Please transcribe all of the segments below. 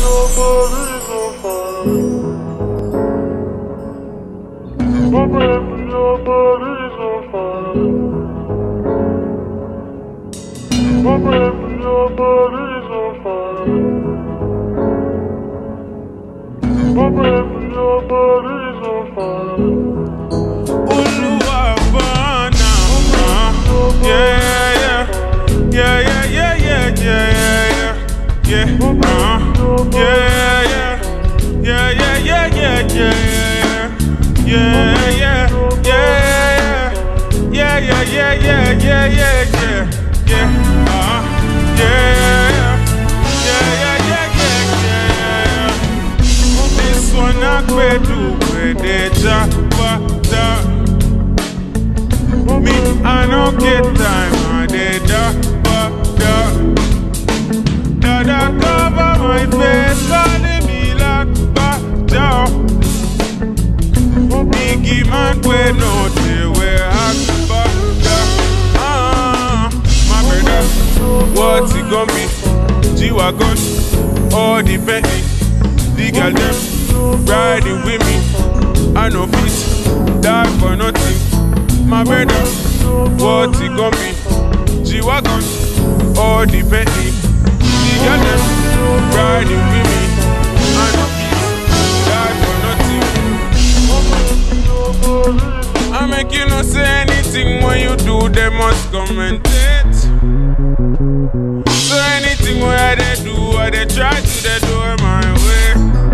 This one I could do with the job, me, I don't get time, I did da cover my face, calling me like Bada. Biggie man, we know they were Bada. My brother, what's it gonna be? G-Wagon, all the Bentley, the girl them riding with me. I know fit, die for nothing. My brother, what's it gonna be? G-Wagon, all the Bentley, the girl them riding with me. I know fit, die for nothing. I make you not say anything when you do, they must commentate. So anything where they do, or they try to, they do it my way.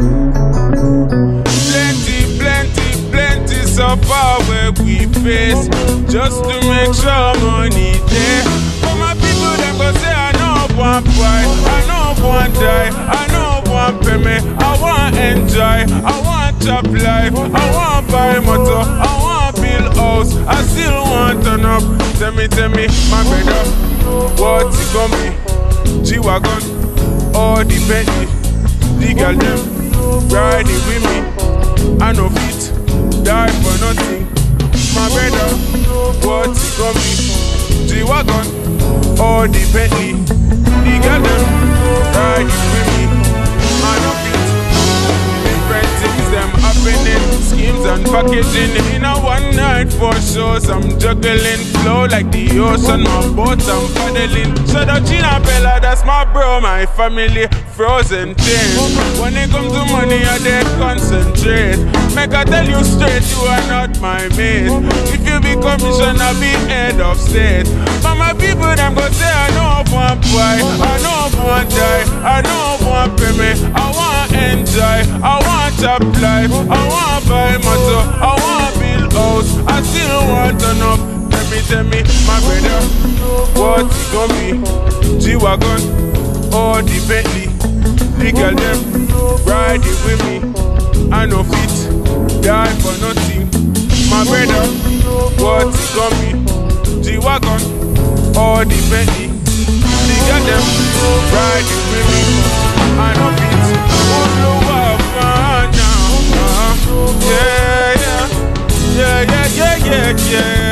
Plenty suffer where we face, just to make sure money there. For my people, them go say I know one fight, I know one die, I know one payment, I want enjoy, I want chop life, I want buy motor, I want build house, I still want turn up. Tell me, my brother, what's it gonna be? G-Wagon, all the Bentley, the girl them riding with me. I know fit, die for nothing. My brother, what's it gonna be? G-Wagon, all the Bentley, the girl them riding with me. I know fit, different things them happening, schemes and packaging. In a one night for shows, I'm juggling flow like the ocean, my boat I'm paddling. Shout out Gina Bella, that's my bro, my family, frozen chains. When it comes to money, I dey concentrate. Make I tell you straight, you are not my mate. If you be commissioner, be head of state. But my people, them go say I know one buy, I know one die, I know one payment, I want enjoy, I want chop life, I want buy motor, I want build house, I still want turn up. Tell me, my brother, what it gonna be? G-Wagon, all the Bentley, the girl them riding with me. I know fit, die for nothing. My brother, what it gonna be? G-Wagon, all the Bentley, the girl them riding with me. I know fit, now. Yeah.